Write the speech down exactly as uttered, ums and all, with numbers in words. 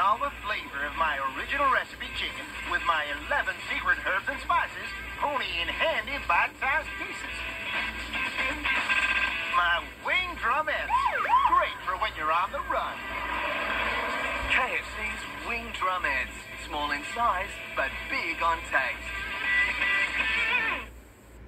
all the flavor of my original recipe chicken with my eleven secret herbs and spices, pony in handy bite-sized pieces. My wing drumettes, great for when you're on the run. K F C's wing drumettes, small in size but big on taste.